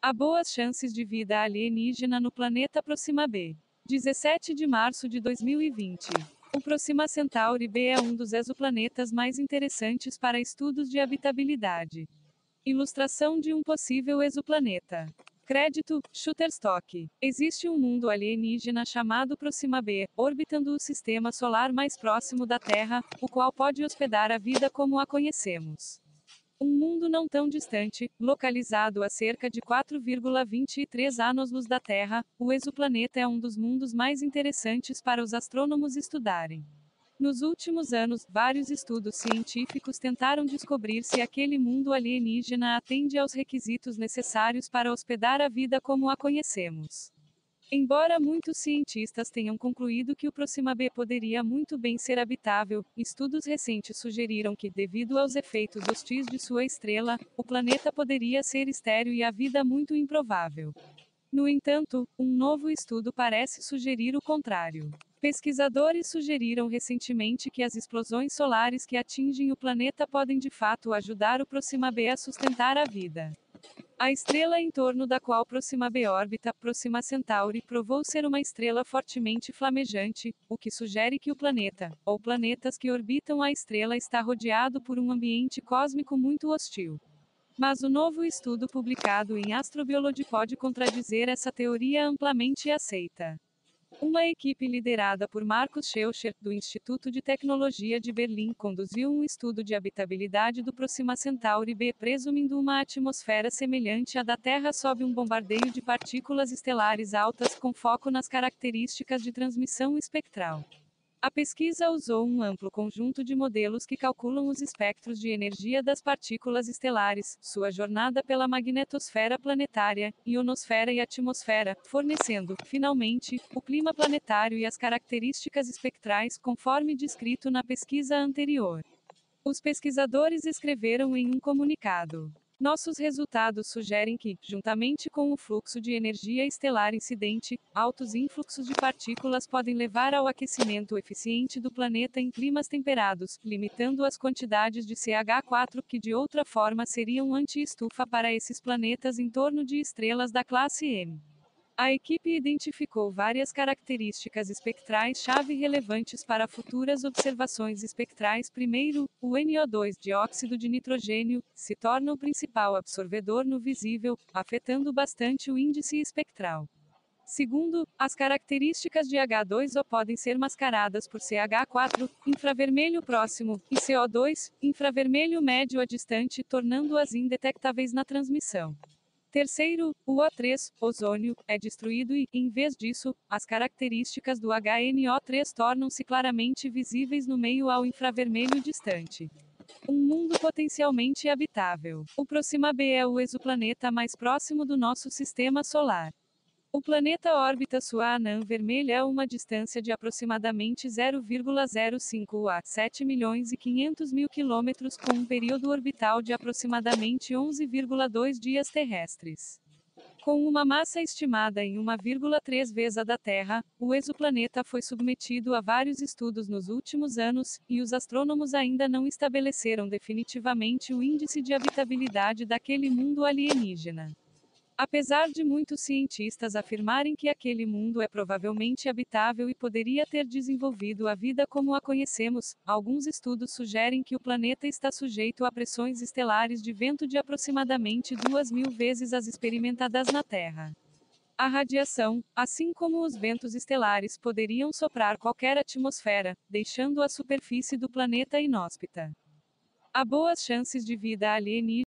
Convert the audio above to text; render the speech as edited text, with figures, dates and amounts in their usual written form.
Há boas chances de vida alienígena no planeta Proxima B. 17 de março de 2020. O Proxima Centauri B é um dos exoplanetas mais interessantes para estudos de habitabilidade. Ilustração de um possível exoplaneta. Crédito: Shutterstock. Existe um mundo alienígena chamado Proxima B, orbitando o sistema solar mais próximo da Terra, o qual pode hospedar a vida como a conhecemos. Um mundo não tão distante, localizado a cerca de 4,23 anos-luz da Terra, o exoplaneta é um dos mundos mais interessantes para os astrônomos estudarem. Nos últimos anos, vários estudos científicos tentaram descobrir se aquele mundo alienígena atende aos requisitos necessários para hospedar a vida como a conhecemos. Embora muitos cientistas tenham concluído que o Proxima B poderia muito bem ser habitável, estudos recentes sugeriram que, devido aos efeitos hostis de sua estrela, o planeta poderia ser estéril e a vida muito improvável. No entanto, um novo estudo parece sugerir o contrário. Pesquisadores sugeriram recentemente que as explosões solares que atingem o planeta podem de fato ajudar o Proxima B a sustentar a vida. A estrela em torno da qual Proxima B orbita, Proxima Centauri, provou ser uma estrela fortemente flamejante, o que sugere que o planeta, ou planetas que orbitam a estrela, está rodeado por um ambiente cósmico muito hostil. Mas o novo estudo publicado em Astrobiology pode contradizer essa teoria amplamente aceita. Uma equipe liderada por Markus Scheucher, do Instituto de Tecnologia de Berlim, conduziu um estudo de habitabilidade do Proxima Centauri B, presumindo uma atmosfera semelhante à da Terra sob um bombardeio de partículas estelares altas com foco nas características de transmissão espectral. A pesquisa usou um amplo conjunto de modelos que calculam os espectros de energia das partículas estelares, sua jornada pela magnetosfera planetária, ionosfera e atmosfera, fornecendo, finalmente, o clima planetário e as características espectrais conforme descrito na pesquisa anterior. Os pesquisadores escreveram em um comunicado: nossos resultados sugerem que, juntamente com o fluxo de energia estelar incidente, altos influxos de partículas podem levar ao aquecimento eficiente do planeta em climas temperados, limitando as quantidades de CH4 que de outra forma seriam anti-estufa para esses planetas em torno de estrelas da classe M. A equipe identificou várias características espectrais-chave relevantes para futuras observações espectrais. Primeiro, o NO2, dióxido de nitrogênio, se torna o principal absorvedor no visível, afetando bastante o índice espectral. Segundo, as características de H2O podem ser mascaradas por CH4, infravermelho próximo, e CO2, infravermelho médio a distante, tornando-as indetectáveis na transmissão. Terceiro, o O3, ozônio, é destruído e, em vez disso, as características do HNO3 tornam-se claramente visíveis no meio ao infravermelho distante. Um mundo potencialmente habitável. O Proxima B é o exoplaneta mais próximo do nosso sistema solar. O planeta orbita sua anã vermelha a uma distância de aproximadamente 0,05 a 7.500.000 quilômetros, com um período orbital de aproximadamente 11,2 dias terrestres. Com uma massa estimada em 1,3 vezes a da Terra, o exoplaneta foi submetido a vários estudos nos últimos anos, e os astrônomos ainda não estabeleceram definitivamente o índice de habitabilidade daquele mundo alienígena. Apesar de muitos cientistas afirmarem que aquele mundo é provavelmente habitável e poderia ter desenvolvido a vida como a conhecemos, alguns estudos sugerem que o planeta está sujeito a pressões estelares de vento de aproximadamente 2.000 vezes as experimentadas na Terra. A radiação, assim como os ventos estelares, poderiam soprar qualquer atmosfera, deixando a superfície do planeta inóspita. Há boas chances de vida alienígena